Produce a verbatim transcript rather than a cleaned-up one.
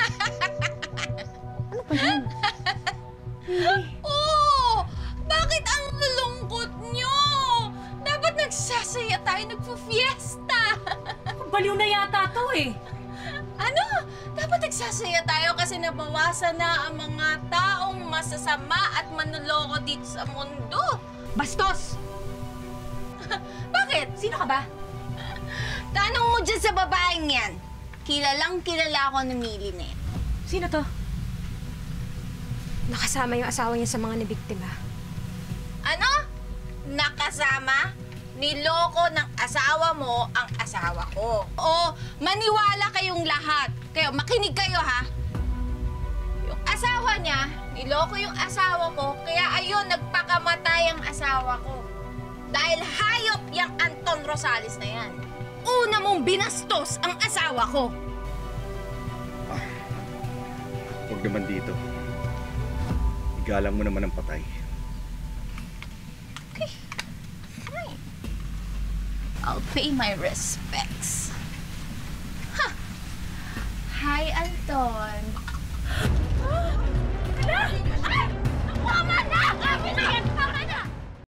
Ano ba yan? Oo! Bakit ang lulungkot nyo? Dapat nagsasaya tayo, nagpo-fiesta. Baliw na yata to eh. Ano? Dapat nagsasaya tayo kasi nabawasan na ang mga taong masasama at manloloko dito sa mundo. Bastos! Bakit? Sino ka ba? Tanong mo dyan sa babaeng yan. Kilalang kilala ako ng Mili na yan. Sino to? Nakasama yung asawa niya sa mga nabiktima. Ano? Nakasama? Niloko ng asawa mo ang asawa ko. O, maniwala kayong lahat. Kayo, makinig kayo ha. Yung asawa niya, niloko yung asawa ko, kaya ayun, nagpakamatay ang asawa ko. Dahil hayop yung Anton Rosales na yan. Una mong binastos ang asawa ko. Ah, huwag naman dito. Igalang mo naman ang patay. Okay. Fine. I'll pay my respects.